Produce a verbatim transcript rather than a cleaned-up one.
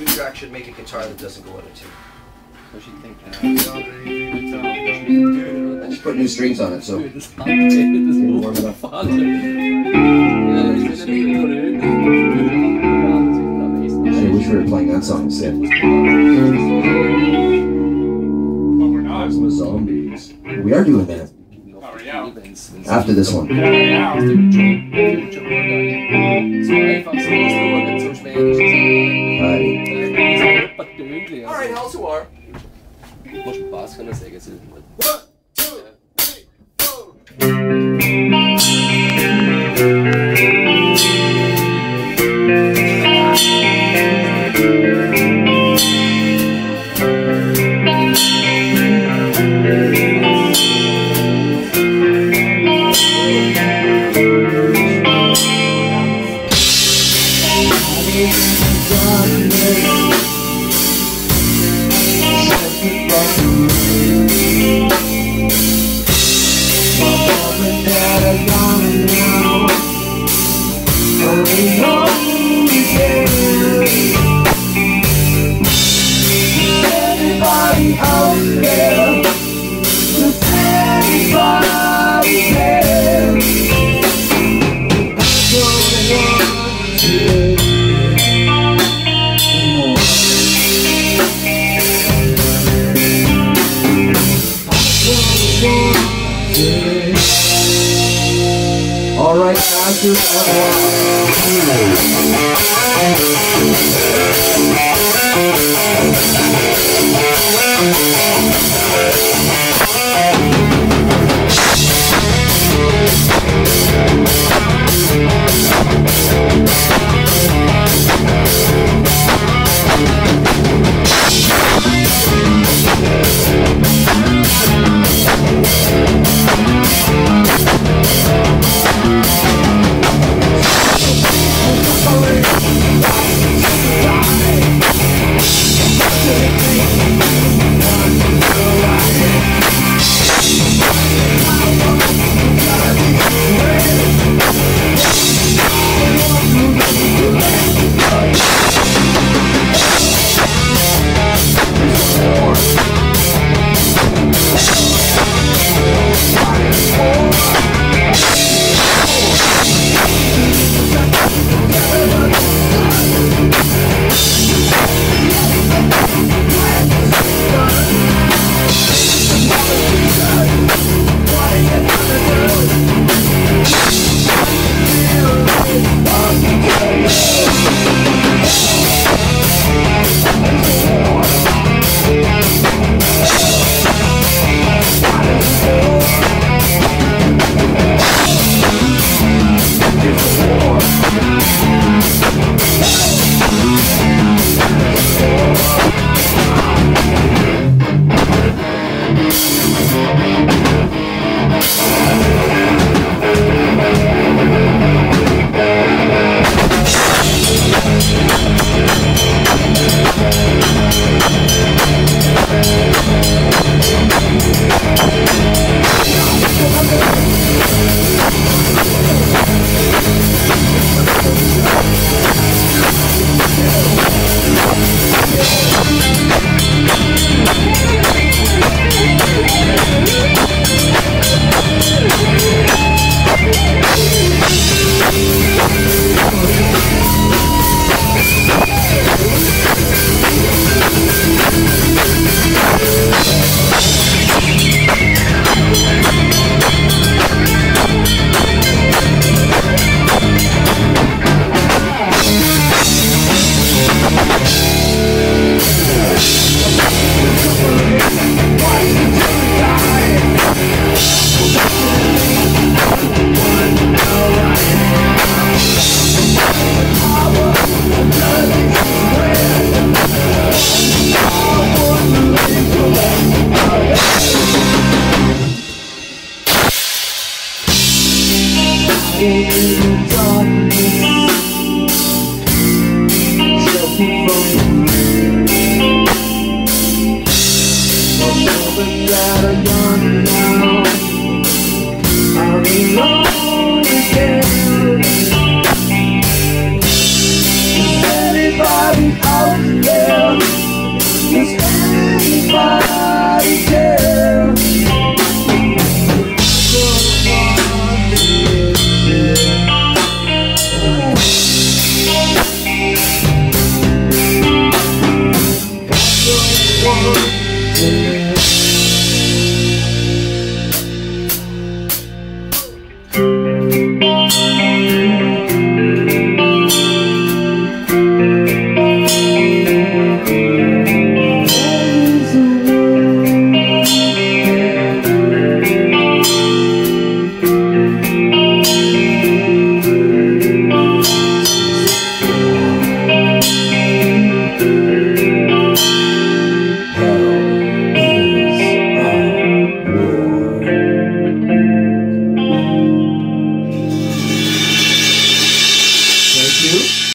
two track should make a guitar that doesn't go out of tune. What you think? Just put new strings on it, so. Warm it up. I wish we were playing that song instead. But we're not. Zombies. We are doing that. After this one. Alright, how's you are? Most Bass kan das eigentlich sein. One, two, three, four. All right, masters Anybody out there? everybody.